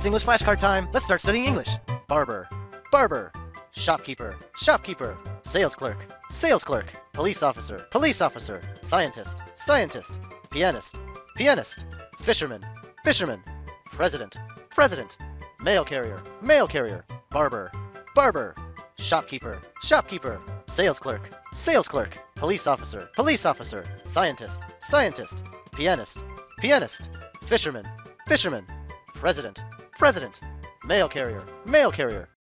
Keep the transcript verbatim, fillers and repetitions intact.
It's English flashcard time. Let's start studying English. Barber, barber. Shopkeeper, shopkeeper. Sales clerk, sales clerk. Police officer, police officer. Scientist, scientist. Pianist, pianist. Fisherman, fisherman. President, president. Mail carrier, mail carrier. Barber, barber. Shopkeeper, shopkeeper. Sales clerk, sales clerk. Police officer, police officer. Scientist, scientist. Pianist, pianist. Fisherman, fisherman. President, president. Mail carrier, mail carrier.